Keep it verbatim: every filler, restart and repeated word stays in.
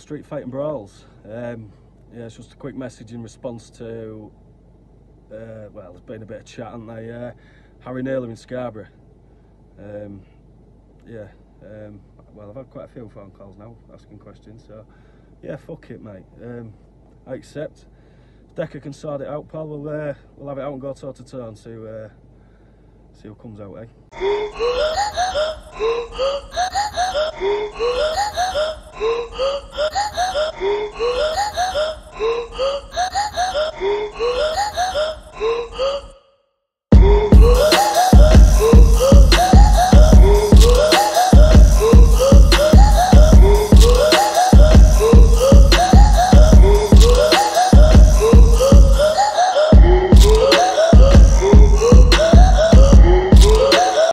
street fighting brawls. Um, yeah, it's just a quick message in response to, uh, well, there's been a bit of chat, hasn't there? Uh, Harry Naylor in Scarborough. Um, yeah, um, well, I've had quite a few phone calls now asking questions, so yeah, fuck it, mate. Um, I accept. If Decca can sort it out, pal, we'll, uh, we'll have it out and go toe to toe and see, uh, see who comes out, eh?